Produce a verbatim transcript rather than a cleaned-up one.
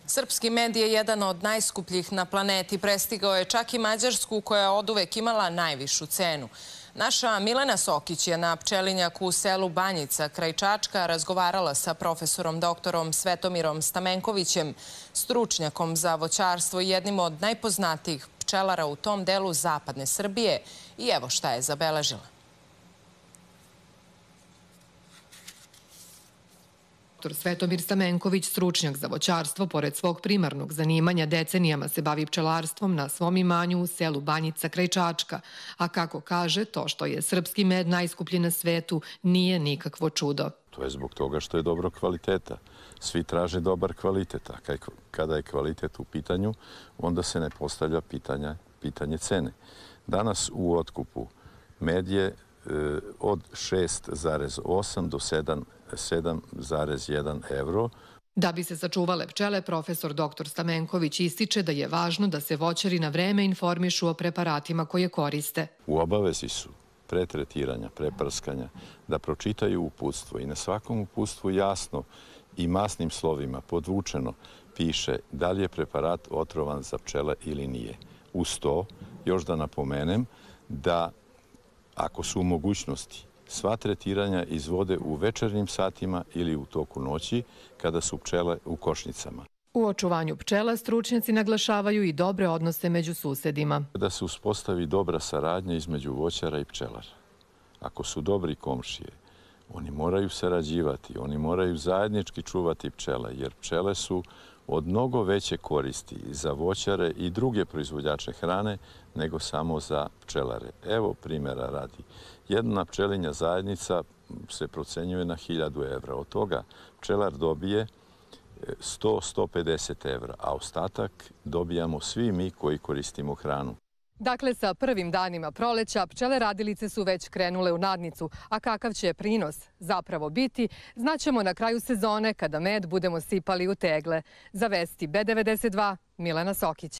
Srpski med je jedan od najskupljih na planeti. Prestigao je čak i Mađarsku, koja je oduvek imala najvišu cenu. Naša Milena Sokić je na pčelinjaku u selu Banjica kraj Čačka razgovarala sa profesorom doktorom Svetomirom Stamenkovićem, stručnjakom za voćarstvo i jednim od najpoznatijih pčelara u tom delu zapadne Srbije. I evo šta je zabeležila. Doktor Svetomir Stamenković, stručnjak za voćarstvo, pored svog primarnog zanimanja decenijama se bavi pčelarstvom na svom imanju u selu Banjica kraj Čačka. A kako kaže, to što je srpski med najskuplji na svetu nije nikakvo čudo. To je zbog toga što je dobro kvaliteta. Svi traže dobar kvalitet, a kada je kvalitet u pitanju, onda se ne postavlja pitanje, pitanje cene. Danas u otkupu med je od šest zarez osam do sedam zarez jedan evro. Da bi se sačuvale pčele, profesor doktor Stamenković ističe da je važno da se voćari na vreme informišu o preparatima koje koriste. U obavezi su pre tretiranja, pre prskanja, da pročitaju uputstvo i na svakom uputstvu jasno i masnim slovima podvučeno piše da li je preparat otrovan za pčele ili nije. Uz to, još da napomenem da ako su u mogućnosti, sva tretiranja izvode u večernjim satima ili u toku noći kada su pčele u košnicama. U očuvanju pčela stručnjaci naglašavaju i dobre odnose među susedima. Da se uspostavi dobra saradnja između voćara i pčelara. Ako su dobri komšije, oni moraju sarađivati, oni moraju zajednički čuvati pčele, jer pčele su od mnogo veće koristi za voćare i druge proizvođače hrane nego samo za pčelare. Evo primjera radi. Jedna pčelinja zajednica se procenjuje na hiljadu evra. Od toga pčelar dobije sto do sto pedeset evra, a ostatak dobijamo svi mi koji koristimo hranu. Dakle, sa prvim danima proleća pčele radilice su već krenule u nadnicu, a kakav će prinos zapravo biti, znaćemo na kraju sezone kada med budemo sipali u tegle. Za Vesti B devedeset dva, Milena Sokić.